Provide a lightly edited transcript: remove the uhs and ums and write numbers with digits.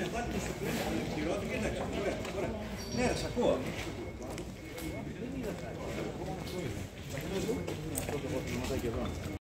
Βάλτε στο πλαίσιο του χειρότερο, κοίταξε. Ναι, σ' ακούω.